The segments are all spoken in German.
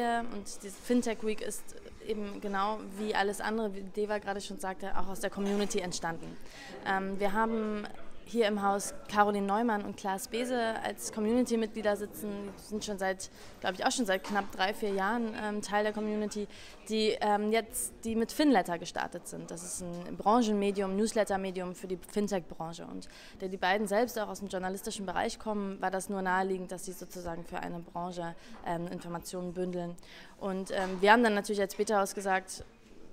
Und diese Fintech Week ist eben genau wie alles andere, wie Deva gerade schon sagte, auch aus der Community entstanden. Wir haben hier im Haus Caroline Neumann und Klaas Bese als Community-Mitglieder sitzen, die sind schon glaube ich, auch schon seit knapp 3-4 Jahren Teil der Community, die mit Finletter gestartet sind. Das ist ein Branchenmedium, Newsletter-Medium für die Fintech-Branche. Und da die beiden selbst auch aus dem journalistischen Bereich kommen, war das nur naheliegend, dass sie sozusagen für eine Branche Informationen bündeln. Und wir haben dann natürlich als Beta-Haus gesagt,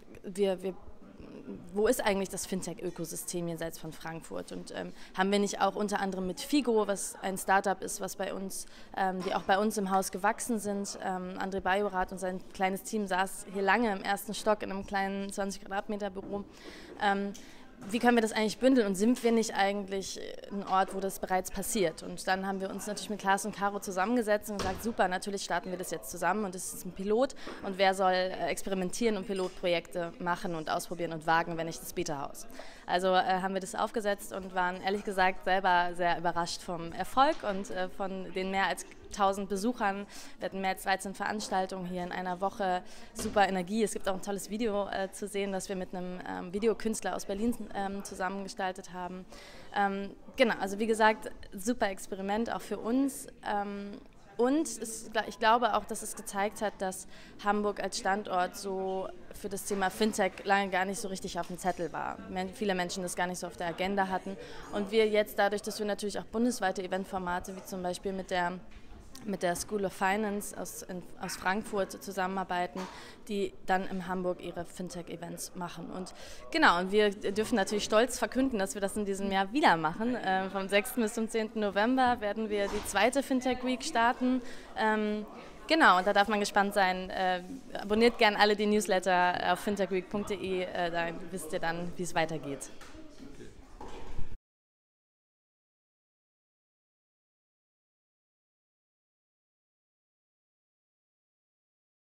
wo ist eigentlich das Fintech-Ökosystem jenseits von Frankfurt? Und haben wir nicht auch unter anderem mit Figo, was ein Startup ist, was bei uns, die auch bei uns im Haus gewachsen sind. André Bajorath und sein kleines Team saß hier lange im ersten Stock in einem kleinen 20 Quadratmeter Büro. Wie können wir das eigentlich bündeln und sind wir nicht eigentlich ein Ort, wo das bereits passiert? Und dann haben wir uns natürlich mit Klaas und Caro zusammengesetzt und gesagt, super, natürlich starten wir das jetzt zusammen und das ist ein Pilot und wer soll experimentieren und Pilotprojekte machen und ausprobieren und wagen, wenn nicht das Beta-Haus? Also haben wir das aufgesetzt und waren ehrlich gesagt selber sehr überrascht vom Erfolg und von den mehr als 1000 Besuchern. Wir hatten mehr als 13 Veranstaltungen hier in einer Woche, super Energie. Es gibt auch ein tolles Video zu sehen, das wir mit einem Videokünstler aus Berlin zusammengestaltet haben. Genau, also wie gesagt, super Experiment auch für uns. Und ich glaube auch, dass es gezeigt hat, dass Hamburg als Standort so für das Thema Fintech lange gar nicht so richtig auf dem Zettel war. Viele Menschen das gar nicht so auf der Agenda hatten. Und wir jetzt dadurch, dass wir natürlich auch bundesweite Eventformate, wie zum Beispiel mit der School of Finance aus Frankfurt zusammenarbeiten, die dann in Hamburg ihre Fintech-Events machen. Und genau, und wir dürfen natürlich stolz verkünden, dass wir das in diesem Jahr wieder machen. Vom 6. bis zum 10. November werden wir die zweite Fintech Week starten. Genau, und da darf man gespannt sein. Abonniert gerne alle die Newsletter auf fintechweek.de, da wisst ihr dann, wie es weitergeht.